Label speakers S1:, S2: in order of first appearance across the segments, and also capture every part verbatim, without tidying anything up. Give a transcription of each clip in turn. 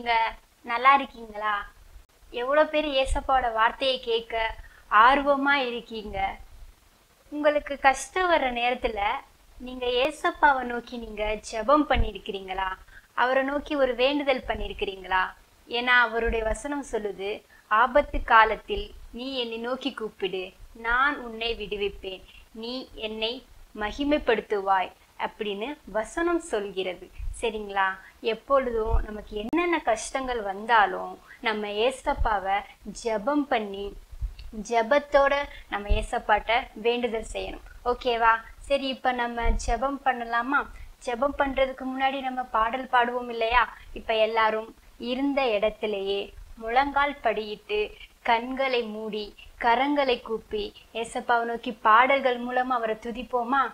S1: நீங்க நல்லா இருக்கீங்களா? எவ்வளவு பேர் ஏசப்பாவோட வார்த்தையை கேட்க ஆர்வமா இருக்கீங்க? உங்களுக்கு கஷ்டம் வர்ற நேரத்துல நீங்க ஏசப்பாவை நோக்கி நீங்க ஜெபம் பண்ணிருக்கிறீங்களா? அவரை நோக்கி ஒரு வேண்டுதல் பண்ணிருக்கிறீங்களா? ஏன்னா அவருடைய வசனம் சொல்லுது, ஆபத்து காலத்தில் நீ என்னை நோக்கி கூப்பிடு, நான் உன்னை விடுவிப்பேன், நீ என்னை மகிமைப்படுத்துவாய் அப்படின்னு வசனம் சொல்கிறது. சரிங்களா? எப்பொழுதும் நமக்கு என்னென்ன கஷ்டங்கள் வந்தாலும் நம்ம ஏசப்பாவை ஜெபம் பண்ணி ஜெபத்தோட நம்ம ஏசப்பாட்ட வேண்டுதல் செய்யணும். ஓகேவா? சரி, இப்ப நம்ம ஜெபம் பண்ணலாமா? ஜெபம் பண்றதுக்கு முன்னாடி நம்ம பாடல் பாடுவோம் இல்லையா? இப்ப எல்லாரும் இருந்த இடத்திலேயே முழங்கால் படியிட்டு கண்களை மூடி கரங்களை கூப்பி ஏசப்பாவை நோக்கி பாடல்கள் மூலமா அவரை துதிப்போமா?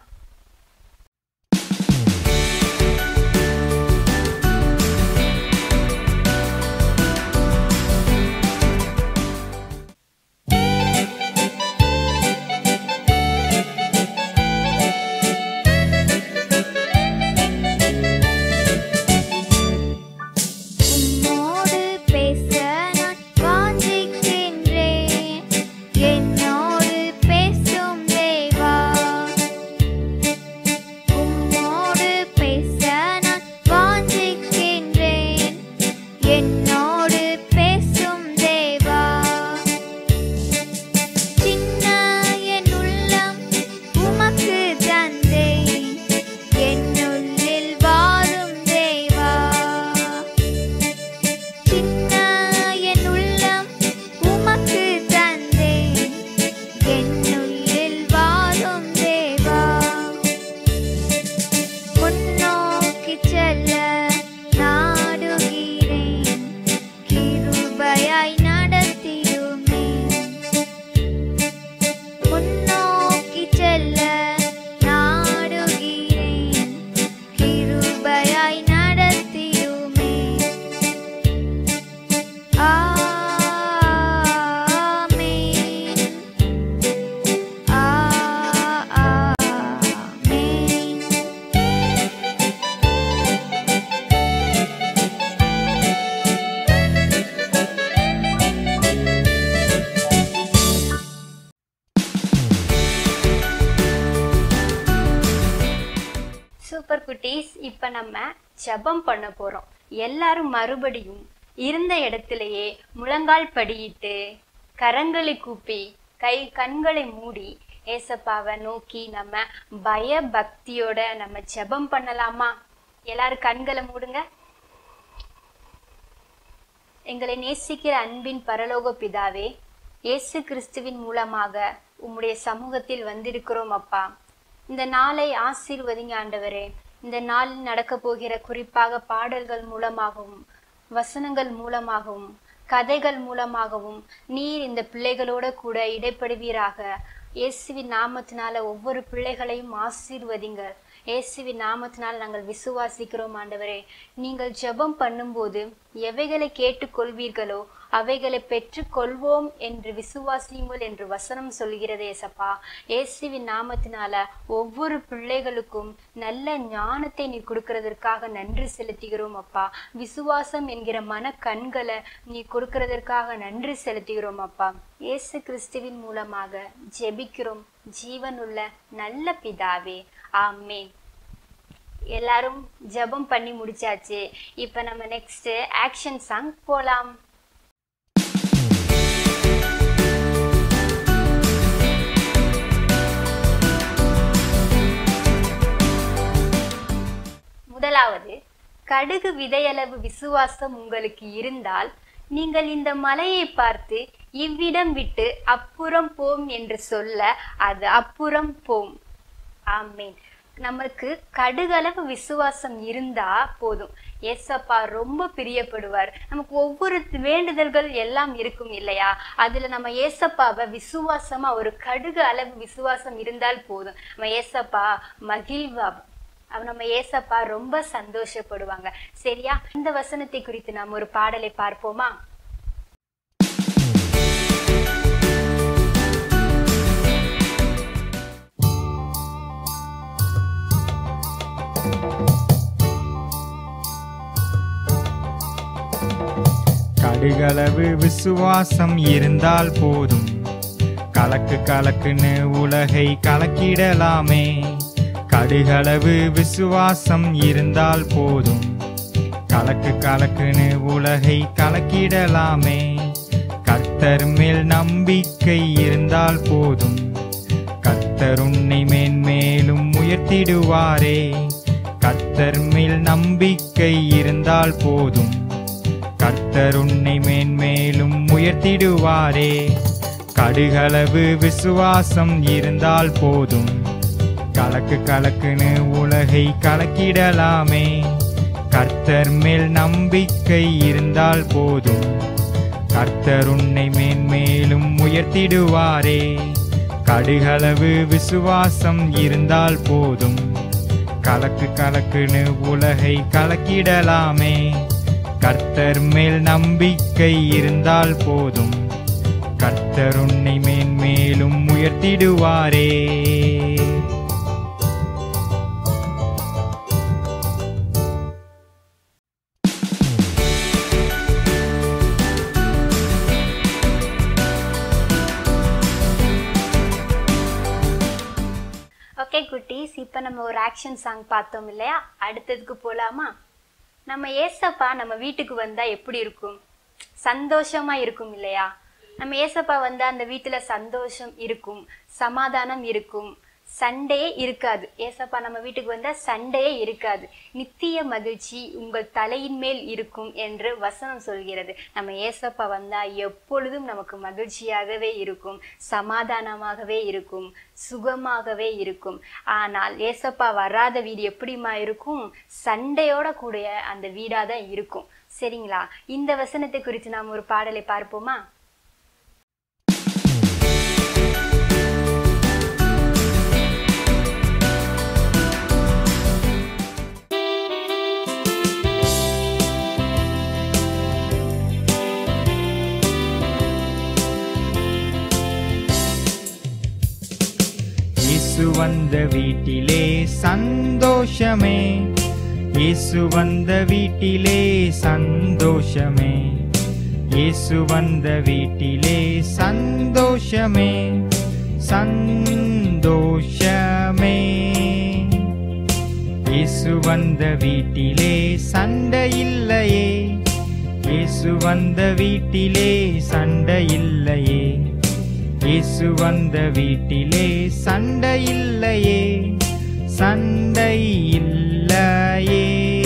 S1: சூப்பர் குட்டீஸ், இப்ப நம்ம ஜெபம் பண்ண போறோம். எல்லாரும் மறுபடியும் இருந்த இடத்திலேயே முழங்கால் படியிட்டு கரங்களை கூப்பி கை கண்களை மூடி ஏசப்பாவை நோக்கி நம்ம பய பக்தியோட நம்ம ஜெபம் பண்ணலாமா? எல்லாரும் கண்களை மூடுங்க. எங்களை நேசிக்கிற அன்பின் பரலோக பிதாவே, இயேசு கிறிஸ்துவின் மூலமாக உம்முடைய சமூகத்தில் வந்திருக்கிறோம் அப்பா. இந்த நாளை ஆசீர்வதிங்க ஆண்டவரே. இந்த நாளில் நடக்க போகிற குறிப்பாக பாடல்கள் மூலமாகவும் வசனங்கள் மூலமாகவும் கதைகள் மூலமாகவும் நீர் இந்த பிள்ளைகளோட கூட இடைப்படுவீராக. இயேசுவின் நாமத்தினால ஒவ்வொரு பிள்ளைகளையும் ஆசீர்வதிங்க. இயேசுவின் நாமத்தினால் நாங்கள் விசுவாசிக்கிறோம் ஆண்டவரே. நீங்கள் ஜெபம் பண்ணும்போது எவைகளை கேட்டுக்கொள்வீர்களோ அவைகளை பெற்று கொள்வோம் என்று விசுவாசியுங்கள் என்று வசனம் சொல்கிறது ஏசப்பா. இயேசுவின் நாமத்தினால ஒவ்வொரு பிள்ளைகளுக்கும் நல்ல ஞானத்தை நீ கொடுக்கறதற்காக நன்றி செலுத்துகிறோம் அப்பா. விசுவாசம் என்கிற மன கண்களை நீ கொடுக்கறதற்காக நன்றி செலுத்துகிறோம் அப்பா. இயேசு கிறிஸ்துவின் மூலமாக ஜெபிக்கிறோம் ஜீவனுள்ள நல்ல பிதாவே, ஆமென். எல்லாரும் ஜெபம் பண்ணி முடிச்சாச்சு. இப்ப நம்ம நெக்ஸ்ட் ஆக்ஷன் சாங் போலாம். முதலாவது, கடுகு விதையளவு விசுவாசம் உங்களுக்கு இருந்தால் நீங்கள் இந்த மலையை பார்த்து இவ்விடம் விட்டு அப்புறம் போம் என்று சொல்ல அது அப்புறம் போம். ஆமென். நமக்கு கடுகளவு விசுவாசம் இருந்தா போதும். ஏசப்பா ரொம்ப பிரியப்படுவார். நமக்கு ஒவ்வொரு வேண்டுதல்கள் எல்லாம் இருக்கும் இல்லையா? அதுல நம்ம ஏசப்பாவை விசுவாசமா ஒரு கடுகு அளவு விசுவாசம் இருந்தால் போதும். நம்ம ஏசப்பா மகிழ்வா அவ நம்ம ஏசப்பா ரொம்ப சந்தோஷப்படுவாங்க. சரியா? இந்த வசனத்தை குறித்து நாம் ஒரு பாடலை பார்ப்போமா?
S2: கடுகளவு விசுவாசம் இருந்தால் போதும், கலக்கு கலக்குன்னு உலகை கலக்கிடலாமே. கடுகளவு விசுவாசம் இருந்தால் போதும், கலக்கு கலக்குன்னு உலகை கலக்கிடலாமே. கர்த்தர் மேல் நம்பிக்கை இருந்தால் போதும், கர்த்தர் உன்னை மேன்மேலும் உயர்த்திடுவாரே. கர்த்தர் மேல் நம்பிக்கை இருந்தால் போதும், கர்த்தர் உன்னை மேன்மேலும் உயர்த்திடுவாரே. கடுகளவு விசுவாசம் இருந்தால் போதும், கலக்கு கலக்குன்னு உலகை கலக்கிடலாமே. கர்த்தர் மேல் நம்பிக்கை இருந்தால் போதும், கர்த்தர் உன்னை மேன்மேலும் உயர்த்திடுவாரே. கடுகளவு விசுவாசம் இருந்தால் போதும், கலக்கு கலக்குன்னு உலகை கலக்கிடலாமே. கர்த்தர் மேல் நம்பிக்கை இருந்தால் போதும், கர்த்தர் உன்னை மேன்மேலும் உயர்த்திடுவாரே.
S1: ஓகே குட்டீஸ், இப்போ நம்ம ஒரு ஆக்ஷன் சாங் பார்த்தோம் இல்லையா? அடுத்ததுக்கு போகலாமா? நம்ம ஏசப்பா நம்ம வீட்டுக்கு வந்தால் எப்படி இருக்கும்? சந்தோஷமாக இருக்கும் இல்லையா? நம்ம ஏசப்பா வந்தால் அந்த வீட்டில் சந்தோஷம் இருக்கும், சமாதானம் இருக்கும், சண்டையே இருக்காது. ஏசப்பா நம்ம வீட்டுக்கு வந்தால் சண்டையே இருக்காது, நித்திய மகிழ்ச்சி உங்கள் தலையின் மேல் இருக்கும் என்று வசனம் சொல்கிறது. நம்ம ஏசப்பா வந்தால் எப்பொழுதும் நமக்கு மகிழ்ச்சியாகவே இருக்கும், சமாதானமாகவே இருக்கும், சுகமாகவே இருக்கும். ஆனால் ஏசப்பா வராத வீடு எப்படிமா இருக்கும்? சண்டையோட கூடிய அந்த வீடாக தான் இருக்கும். சரிங்களா? இந்த வசனத்தை குறித்து நாம் ஒரு பாடலை பார்ப்போமா?
S2: இயேசு வந்த வீட்டிலே சந்தோஷமே, இயேசு வந்த வீட்டிலே சந்தோஷமே, இயேசு வந்த வீட்டிலே சந்தோஷமே, சந்தோஷமே. இயேசு வந்த வீட்டிலே சண்டை இல்லையே, இயேசு வந்த வீட்டிலே சண்டை இல்லையே, இயேசு வந்த வீட்டிலே சண்டை இல்லையே, சண்டை இல்லையே.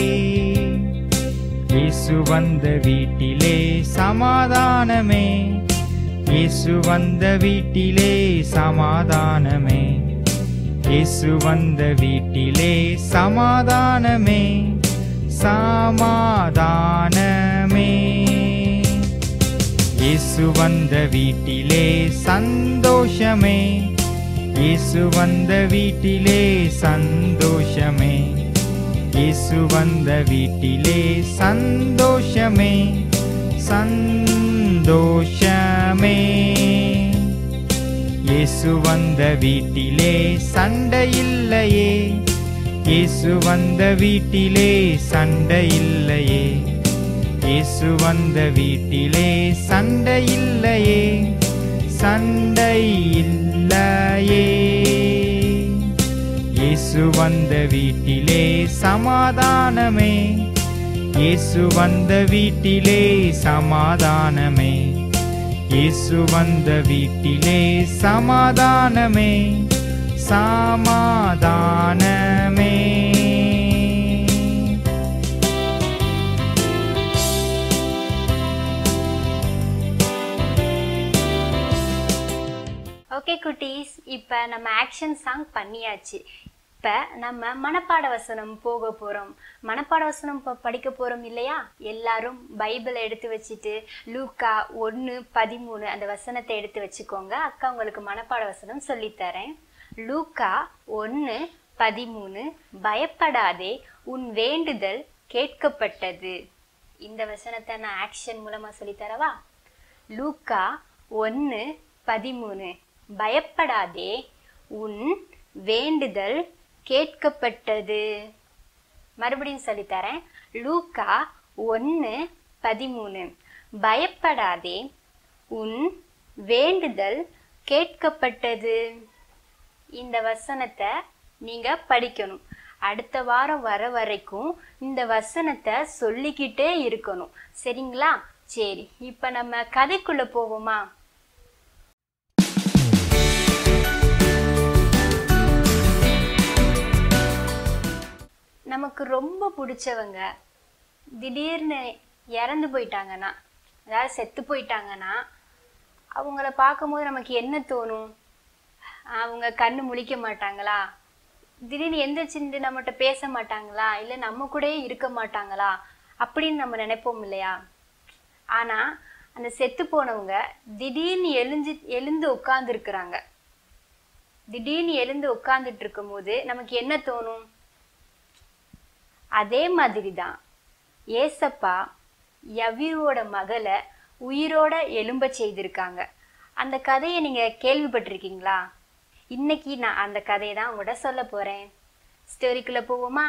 S2: இயேசு வந்த வீட்டிலே சமாதானமே, இயேசு வந்த வீட்டிலே சமாதானமே, இயேசு வந்த வீட்டிலே சமாதானமே, சமாதானமே. இயேசு வந்த வீட்டிலே சந்தோஷமே, இயேசு வந்த வீட்டிலே சந்தோஷமே, இயேசு வந்த வீட்டிலே சந்தோஷமே, சந்தோஷமே. இயேசு வந்த வீட்டிலே சண்டை இல்லையே, இயேசு வந்த வீட்டிலே சண்டை இல்லையே, இயேசு வந்த வீட்டிலே சண்டை இல்லையே, சண்டை இல்லையே. இயேசு வந்த வீட்டிலே சமாதானமே, இயேசு வந்த வீட்டிலே சமாதானமே, இயேசு வந்த வீட்டிலே சமாதானமே, சமாதானமே.
S1: ஓகே குட்டீஸ், இப்போ நம்ம ஆக்ஷன் சாங் பண்ணியாச்சு. இப்போ நம்ம மனப்பாட வசனம் போக போகிறோம். மனப்பாட வசனம் இப்போ படிக்க போகிறோம் இல்லையா? எல்லாரும் பைபிளை எடுத்து வச்சுட்டு லூக்கா ஒன்று பதிமூணு அந்த வசனத்தை எடுத்து வச்சுக்கோங்க. அக்கா உங்களுக்கு மனப்பாட வசனம் சொல்லித்தரேன். லூக்கா ஒன்று பதிமூணு, பயப்படாதே, உன் வேண்டுதல் கேட்கப்பட்டது. இந்த வசனத்தை நான் ஆக்ஷன் மூலமாக சொல்லித்தரவா? லூக்கா ஒன்று பதிமூணு, பயப்படாதே, உன் வேண்டுதல் கேட்கப்பட்டது. மறுபடியும் சொல்லித்தரேன். லூக்கா ஒன்று பதிமூணு, பயப்படாதே, உன் வேண்டுதல் கேட்கப்பட்டது. இந்த வசனத்தை நீங்க படிக்கணும். அடுத்த வாரம் வர வரைக்கும் இந்த வசனத்தை சொல்லிக்கிட்டே இருக்கணும். சரிங்களா? சரி, இப்ப நம்ம கதைக்குள்ள போவோமா? நமக்கு ரொம்ப பிடிச்சவங்க திடீர்னு இறந்து போயிட்டாங்கன்னா, அதாவது செத்து போயிட்டாங்கன்னா, அவங்கள பார்க்கும்போது நமக்கு என்ன தோணும்? அவங்க கண்ணு முழிக்க மாட்டாங்களா? திடீர்னு எந்திரிச்சு நம்மகிட்ட பேச மாட்டாங்களா? இல்லை நம்ம கூடயே இருக்க மாட்டாங்களா அப்படின்னு நம்ம நினைப்போம் இல்லையா? ஆனா அந்த செத்து போனவங்க திடீர்னு எழுந்து எழுந்து உட்கார்ந்து இருக்கிறாங்க. திடீர்னு எழுந்து உட்கார்ந்துட்டு இருக்கும் போது நமக்கு என்ன தோணும்? அதே மாதிரிதான் ஏசப்பா யவீரோட மகளை உயிரோட எழும்ப செய்திருக்காங்க. அந்த கதையை நீங்க கேள்விப்பட்டிருக்கீங்களா? இன்னைக்கு நான் அந்த கதையை தான் உங்கள்கிட்ட சொல்ல போறேன். ஸ்டோரிக்குள்ள போவோமா?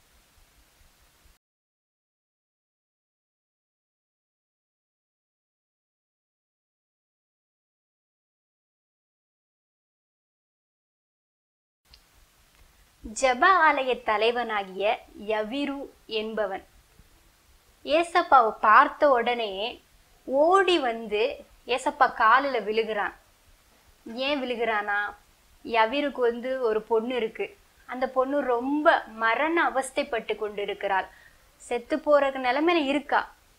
S1: ஜப ஆலய தலைவனாகிய யவீரு என்பவன் ஏசப்பாவை பார்த்த உடனே ஓடி வந்து ஏசப்பா காலில் விழுகிறான். ஏன் விழுகிறானா? யவீருக்கு வந்து ஒரு பொண்ணு இருக்கு. அந்த பொண்ணு ரொம்ப மரண அவஸ்தைப்பட்டு கொண்டு இருக்கிறாள். செத்து போற நிலைமையில இருக்கா.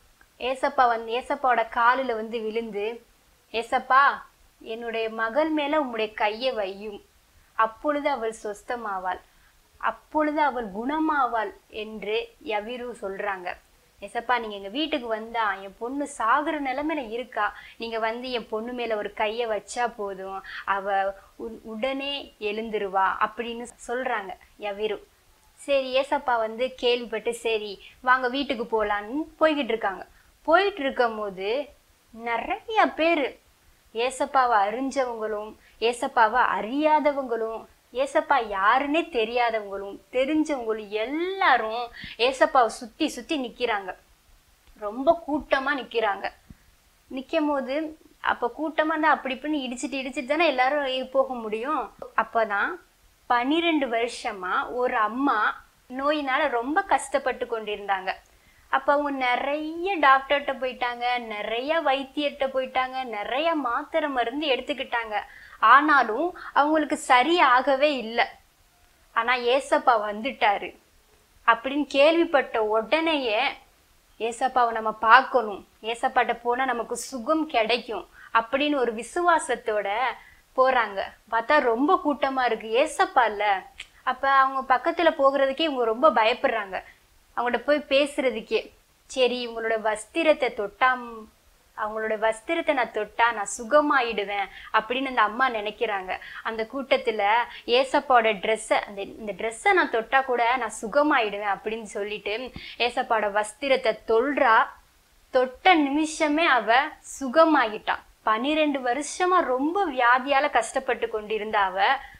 S1: ஏசப்பா வந்து ஏசப்பாவோட காலில் வந்து விழுந்து, ஏசப்பா என்னுடைய மகள் மேல உம்முடைய கையை வையும், அப்பொழுது அவள் சொஸ்தமாவாள், அப்பொழுது அவள் குணமாவாள் என்று யவீரு சொல்றாங்க. ஏசப்பா நீங்க எங்க வீட்டுக்கு வந்தா என் பொண்ணு சாகுற நிலைமையில இருக்கா, நீங்க வந்து என் பொண்ணு மேல ஒரு கைய வச்சா போதும், அவ உடனே எழுந்துருவா அப்படின்னு சொல்றாங்க யவீரு. சரி, ஏசப்பா வந்து கேள்விப்பட்டு சரி வாங்க வீட்டுக்கு போலான்னு போய்கிட்டு இருக்காங்க. போயிட்டு இருக்கும் போது நிறைய பேரு ஏசப்பாவை அறிஞ்சவங்களும் ஏசப்பாவை அறியாதவங்களும் ஏசப்பா யாருன்னே தெரியாதவங்களும் தெரிஞ்சவங்களும் எல்லாரும் ஏசப்பாவை சுத்தி சுத்தி நிக்கிறாங்க. ரொம்ப கூட்டமா நிக்கிறாங்க. நிக்கும் போது அப்ப கூட்டமா இருந்தா அப்படி இப்படின்னு இடிச்சிட்டு இடிச்சிட்டு தானே எல்லாரும் போக முடியும். அப்பதான் பனிரெண்டு வருஷமா ஒரு அம்மா நோயினால ரொம்ப கஷ்டப்பட்டு கொண்டிருந்தாங்க. அப்ப அவங்க நிறைய டாக்டர்கிட்ட போயிட்டாங்க, நிறைய வைத்தியர்கிட்ட போயிட்டாங்க, நிறைய மாத்திரை மருந்து எடுத்துக்கிட்டாங்க. ஆனாலும் அவங்களுக்கு சரியாகவே இல்லை. ஆனா ஏசப்பா வந்துட்டாரு அப்படின்னு கேள்விப்பட்ட உடனேயே ஏசப்பாவை நம்ம பார்க்கணும், ஏசப்பாட்ட போனா நமக்கு சுகம் கிடைக்கும் அப்படின்னு ஒரு விசுவாசத்தோட போறாங்க. பார்த்தா ரொம்ப கூட்டமா இருக்கு. ஏசப்பா இல்ல. அப்ப அவங்க பக்கத்துல போகிறதுக்கே இவங்க ரொம்ப பயப்படுறாங்க. அவங்கள்ட்ட போய் பேசுறதுக்கே. சரி இவங்களோட வஸ்திரத்தை தொட்டாம் அவங்களோட வஸ்திரத்தை நான் தொட்டா நான் சுகமாயிடுவேன் அப்படின்னு அந்த அம்மா நினைக்கிறாங்க. அந்த கூட்டத்துல ஏசப்பாவோட ட்ரெஸ்ஸை அந்த இந்த ட்ரெஸ்ஸை நான் தொட்டா கூட நான் சுகமாயிடுவேன் அப்படின்னு சொல்லிட்டு ஏசப்பாவோட வஸ்திரத்தை தொல்றா. தொட்ட நிமிஷமே அவ சுகமாகிட்டான். பனிரெண்டு வருஷமா ரொம்ப வியாதியால கஷ்டப்பட்டு கொண்டிருந்த அவ,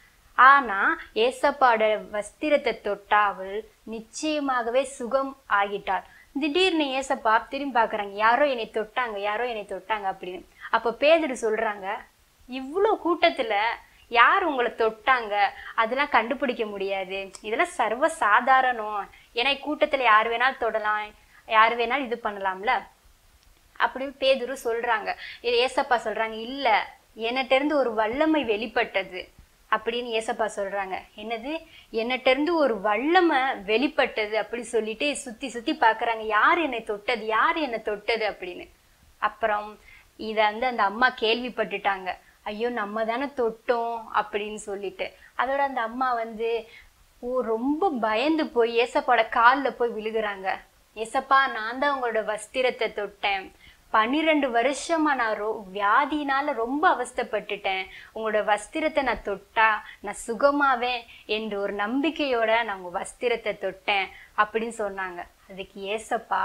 S1: ஆனா ஏசப்பாவோட வஸ்திரத்தை தொட்டா அவள் நிச்சயமாகவே சுகம் ஆகிட்டாள். திடீர்னு ஏசப்பா திரும்பி பாக்குறாங்க, யாரோ என்னை தொட்டாங்க, யாரோ என்னை தொட்டாங்க அப்படின்னு. அப்ப பேதுரு சொல்றாங்க, இவ்வளவு கூட்டத்துல யார் உங்களை தொட்டாங்க அதெல்லாம் கண்டுபிடிக்க முடியாது, இதெல்லாம் சர்வ சாதாரணம். ஏன்னா கூட்டத்துல யார் வேணாலும் தொடலாம், யார் வேணாலும் இது பண்ணலாம்ல அப்படின்னு பேதுரு சொல்றாங்க. ஏசப்பா சொல்றாங்க, இல்ல என்னட்ட இருந்து ஒரு வல்லமை வெளிப்பட்டது அப்படின்னு ஏசப்பா சொல்றாங்க. என்னது? என்னட்ட இருந்து ஒரு வல்லமை வெளிப்பட்டது அப்படி சொல்லிட்டு சுத்தி சுத்தி பாக்குறாங்க, யார் என்னை தொட்டது, யார் என்னை தொட்டது அப்படின்னு. அப்புறம் இத வந்து அந்த அம்மா கேள்விப்பட்டுட்டாங்க. ஐயோ நம்ம தானே தொட்டோம் அப்படின்னு சொல்லிட்டு அதோட அந்த அம்மா வந்து ஓ ரொம்ப பயந்து போய் ஏசப்பாவோட காலில் போய் விழுகுறாங்க. ஏசப்பா நான் தான் உங்களோட வஸ்திரத்தை தொட்டேன், பன்னிரெண்டு வருஷமா நான் ரொ வியாதினால ரொம்ப அவஸ்தைப்பட்டுட்டேன், உங்களோட வஸ்திரத்தை நான் தொட்டா நான் சுகமாவேன் என்று ஒரு நம்பிக்கையோட நான் உங்க வஸ்திரத்தை தொட்டேன் அப்படின்னு சொன்னாங்க. அதுக்கு ஏசப்பா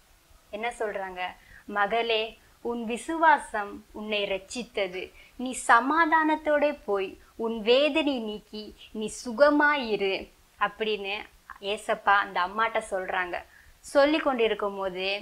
S1: என்ன சொல்றாங்க, மகளே உன் விசுவாசம் உன்னை ரட்சித்தது, நீ சமாதானத்தோட போய் உன் வேதனை நீக்கி நீ சுகமாயிரு அப்படின்னு ஏசப்பா அந்த அம்மாட்ட சொல்றாங்க. சொல்லி கொண்டிருக்கும் போது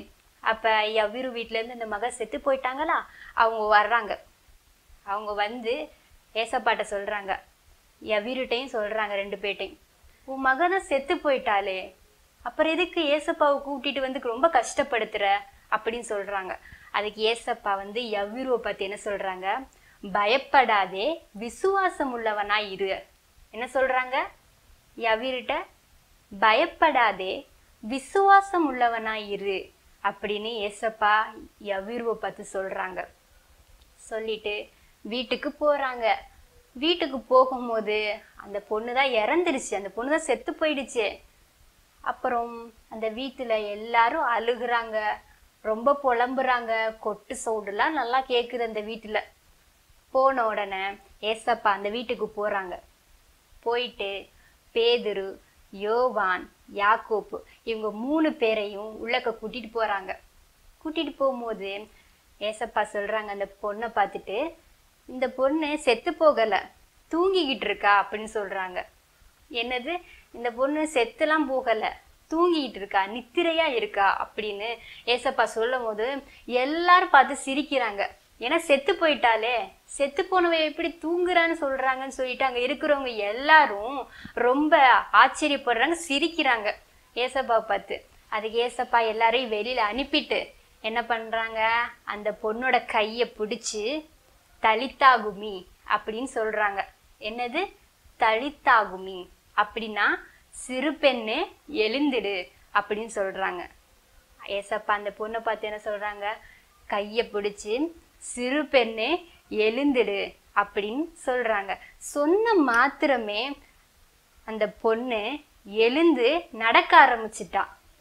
S1: அப்போ யவீரு வீட்டிலேருந்து அந்த மக செத்து போயிட்டாங்களா, அவங்க வர்றாங்க. அவங்க வந்து ஏசப்பாட்ட சொல்கிறாங்க, யவீருட்டையும் சொல்கிறாங்க, ரெண்டு பேட்டையும், உன் மக தான் செத்து போயிட்டாளே, அப்புறம் எதுக்கு ஏசப்பாவை கூட்டிகிட்டு வந்து ரொம்ப கஷ்டப்படுத்துகிற அப்படின்னு சொல்கிறாங்க. அதுக்கு ஏசப்பா வந்து யவீருவை பற்றி என்ன சொல்கிறாங்க, பயப்படாதே விசுவாசம் உள்ளவனா இரு. என்ன சொல்கிறாங்க யவீருட்ட, பயப்படாதே விசுவாசம் உள்ளவனா இரு அப்படின்னு ஏசப்பா யவீருவை பார்த்து சொல்கிறாங்க. சொல்லிட்டு வீட்டுக்கு போகிறாங்க. வீட்டுக்கு போகும்போது அந்த பொண்ணு தான் இறந்துருச்சு, அந்த பொண்ணு தான் செத்து போயிடுச்சு. அப்புறம் அந்த வீட்டில் எல்லாரும் அழுகுறாங்க, ரொம்ப புலம்புறாங்க, கொட்டு சவுண்டுலாம் நல்லா கேட்குது அந்த வீட்டில். போன உடனே ஏசப்பா அந்த வீட்டுக்கு போகிறாங்க. போயிட்டு பேதுரு, யோவான், யாக்கோப்பு இவங்க மூணு பேரையும் உள்ளக்க கூட்டிகிட்டு போகிறாங்க. கூட்டிகிட்டு போகும்போது ஏசப்பா சொல்கிறாங்க அந்த பொண்ணை பார்த்துட்டு, இந்த பொண்ணு செத்து போகலை, தூங்கிக்கிட்டு இருக்கா அப்படின்னு சொல்கிறாங்க. என்னது, இந்த பொண்ணு செத்துலாம் போகலை, தூங்கிக்கிட்டு இருக்கா, நித்திரையா இருக்கா அப்படின்னு ஏசப்பா சொல்லும் போது எல்லாரும் பார்த்து சிரிக்கிறாங்க. ஏன்னா செத்து போயிட்டாலே, செத்து போனவ எப்படி தூங்குறான்னு சொல்றாங்கன்னு சொல்லிட்டு அங்க இருக்கிறவங்க எல்லாரும் ரொம்ப ஆச்சரியப்படுறாங்க, சிரிக்கிறாங்க ஏசப்பா பார்த்து. அதுக்கு ஏசப்பா எல்லாரையும் வெளியில அனுப்பிட்டு என்ன பண்றாங்க, அந்த பொண்ணோட கையை பிடிச்சி தலித்தாகுமி அப்படின்னு சொல்றாங்க. என்னது தலித்தாகுமி அப்படின்னா சிறு பெண்ணு எழுந்திடு அப்படின்னு சொல்றாங்க. ஏசப்பா அந்த பொண்ணை பார்த்து என்ன சொல்றாங்க, கையை பிடிச்சி சிறு பெண்ணே எழுந்திடு அப்படின்னு சொல்றாங்க. சொன்ன மாத்திரமே அந்த பொண்ணு எழுந்து நடக்க ஆரம்பிச்சிட்டா.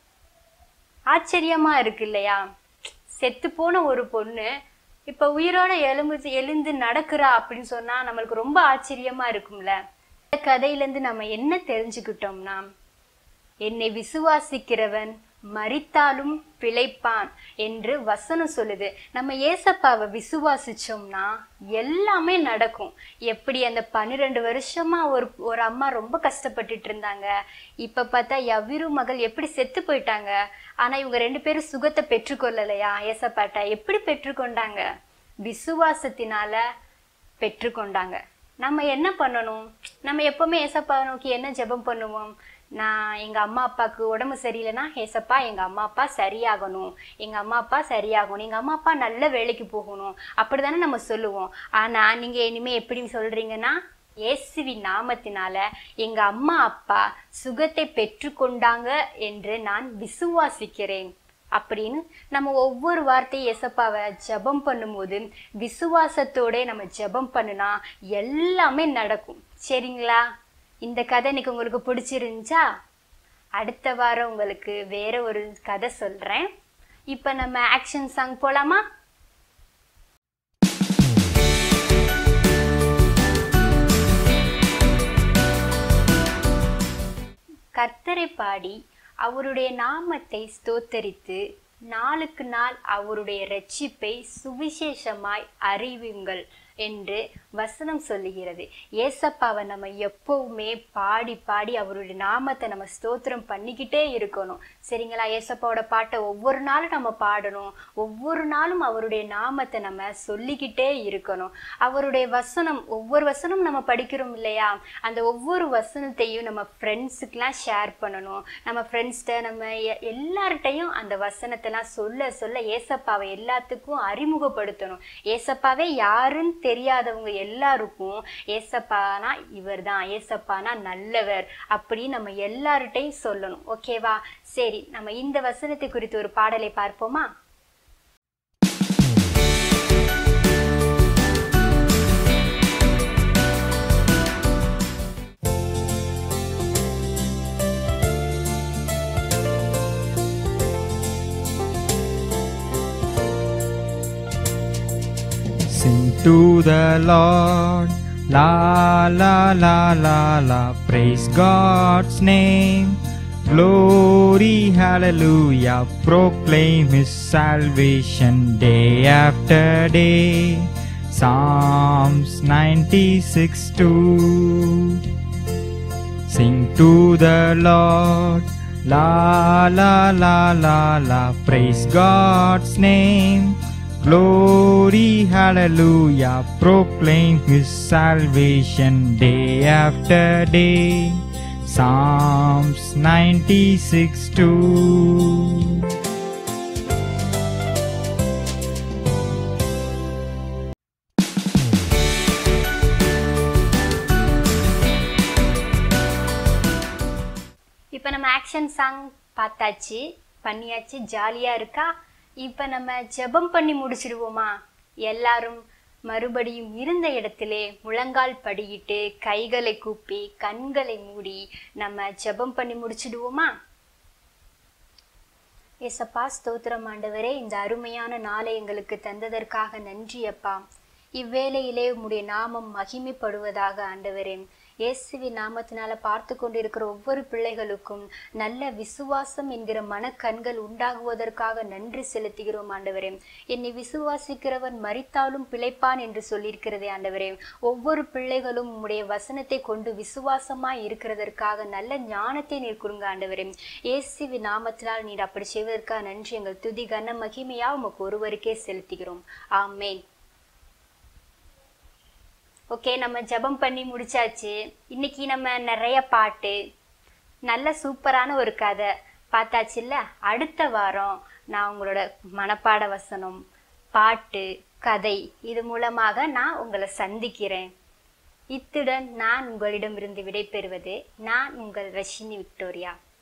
S1: ஆச்சரியமா இருக்கு இல்லையா? செத்து போன ஒரு பொண்ணு இப்ப உயிரோட எழும்பு எழுந்து நடக்கிறா அப்படின்னு சொன்னா நம்மளுக்கு ரொம்ப ஆச்சரியமா இருக்கும்ல. இந்த கதையிலேருந்து நம்ம என்ன தெரிஞ்சுக்கிட்டோம்னா, என்னை விசுவாசிக்கிறவன் மரித்தாலும் பிழைப்பான் என்று வசனம் சொல்லுது. நம்ம ஏசப்பாவை விசுவாசிச்சோம்னா எல்லாமே நடக்கும். எப்படி அந்த பன்னிரெண்டு வருஷமா ஒரு ஒரு அம்மா ரொம்ப கஷ்டப்பட்டுட்டு இருந்தாங்க, இப்ப பார்த்தா யவீரு மகள் எப்படி செத்து போயிட்டாங்க, ஆனா இவங்க ரெண்டு பேரும் சுகத்தை பெற்றுக்கொள்ளலையா ஏசப்பாட்ட? எப்படி பெற்றுக்கொண்டாங்க? விசுவாசத்தினால பெற்றுக்கொண்டாங்க. நம்ம என்ன பண்ணணும், நம்ம எப்பவுமே ஏசப்பாவை நோக்கி என்ன ஜெபம் பண்ணுவோம், நான் எங்கள் அம்மா அப்பாவுக்கு உடம்பு சரியில்லைன்னா ஏசப்பா எங்கள் அம்மா அப்பா சரியாகணும், எங்கள் அம்மா அப்பா சரியாகணும், எங்கள் அம்மா அப்பா நல்ல வேலைக்கு போகணும், அப்படி தானே நம்ம சொல்லுவோம். ஆனால் நீங்கள் இனிமேல் எப்படி சொல்கிறீங்கன்னா, இயேசுவின் நாமத்தினால எங்கள் அம்மா அப்பா சுகத்தை பெற்றுக்கொண்டாங்க என்று நான் விசுவாசிக்கிறேன் அப்படின்னு நம்ம ஒவ்வொரு வார்த்தையும் ஏசப்பாவை ஜெபம் பண்ணும்போது விசுவாசத்தோட நம்ம ஜெபம் பண்ணுனா எல்லாமே நடக்கும். சரிங்களா? இந்த கதை இன்னைக்கு உங்களுக்கு பிடிச்சிருந்துச்சா? அடுத்த வாரம் உங்களுக்கு வேற ஒரு கதை சொல்றேன். இப்போ நம்ம ஆக்ஷன் சாங் போலாமா? கர்த்தரை பாடி அவருடைய நாமத்தை ஸ்தோத்தரித்து நாளுக்கு நாள் அவருடைய இரட்சிப்பை சுவிசேஷமாய் அறிவுங்கள் என்று வசனம் சொல்லுகிறது. ஏசப்பாவை நம்ம எப்பவுமே பாடி பாடி அவருடைய நாமத்தை நம்ம ஸ்தோத்திரம் பண்ணிக்கிட்டே இருக்கணும். சரிங்களா? ஏசப்பாவோட பாட்டை ஒவ்வொரு நாளும் நம்ம பாடணும், ஒவ்வொரு நாளும் அவருடைய நாமத்தை நம்ம சொல்லிக்கிட்டே இருக்கணும். அவருடைய வசனம் ஒவ்வொரு வசனம் நம்ம படிக்கிறோம் இல்லையா, அந்த ஒவ்வொரு வசனத்தையும் நம்ம ஃப்ரெண்ட்ஸுக்கெலாம் ஷேர் பண்ணணும். நம்ம ஃப்ரெண்ட்ஸ்கிட்ட நம்ம எல்லார்கிட்டையும் அந்த வசனத்தெல்லாம் சொல்ல சொல்ல ஏசப்பாவை எல்லாத்துக்கும் அறிமுகப்படுத்தணும். ஏசப்பாவே யாருன்னு தெரியாதவங்க எல்லாருக்கும் ஏசப்பானா இவர் தான், ஏசப்பானா நல்லவர் அப்படி நம்ம எல்லார்கிட்டையும் சொல்லணும். ஓகேவா? சரி, நம்ம இந்த வசனத்தை குறித்து ஒரு பாடலை பார்ப்போமா?
S2: Sing to the Lord, la la la la la, praise God's name, glory, hallelujah, proclaim His salvation day after day. Psalms ninety-six two. Sing to the Lord, La la la la la, praise God's name. Glory, hallelujah, proclaim His salvation day after day. Psalms ninety-six two.
S1: இப்போ நம்ம action song பார்த்தாச்சு, பண்ணியாச்சு, ஜாலியாக இருக்கா? இப்போ நம்ம ஜெபம் பண்ணி முடிச்சிடுவோமா? எல்லாரும் மறுபடியும் இருந்த இடத்திலே முழங்கால் படியிட்டு கைகளை கூப்பி கண்களை மூடி நம்ம ஜெபம் பண்ணி முடிச்சிடுவோமா? ஏசப்பா, ஸ்தோத்திரம் ஆண்டவரே, இந்த அருமையான நாளை எங்களுக்கு தந்ததற்காக நன்றி அப்பா. இவ்வேளையிலே உம்முடைய நாமம் மகிமைப்படுவதாக ஆண்டவரே. இயேசுவின் நாமத்தினால பார்த்து கொண்டிருக்கிற ஒவ்வொரு பிள்ளைகளுக்கும் நல்ல விசுவாசம் என்கிற மனக்கண்கள் உண்டாகுவதற்காக நன்றி செலுத்துகிறோம் ஆண்டவரே. என்னை விசுவாசிக்கிறவன் மரித்தாலும் பிழைப்பான் என்று சொல்லியிருக்கிறதே ஆண்டவரே. ஒவ்வொரு பிள்ளைகளும் உம்முடைய வசனத்தை கொண்டு விசுவாசமாய் இருக்கிறதற்காக நல்ல ஞானத்தை நீர் கொடுங்க ஆண்டவரே. இயேசுவின் நாமத்தினால் நீர் அப்படி செய்வதற்காக நன்றி. எங்கள் துதி கன மகிமையா உமக்கு ஒருவருக்கே செலுத்துகிறோம். ஆமேன். ஓகே, நம்ம ஜெபம் பண்ணி முடிச்சாச்சு. இன்னைக்கு நம்ம நிறைய பாட்டு, நல்ல சூப்பரான ஒரு கதை பார்த்தாச்சு இல்ல? அடுத்த வாரம் நான் உங்களோட மனப்பாட வசனம், பாட்டு, கதை இது மூலமாக நான் உங்களை சந்திக்கிறேன். இத்துடன் நான் உங்களிடமிருந்து விடைபெறுவது நான் உங்கள் ரஷினி விக்டோரியா.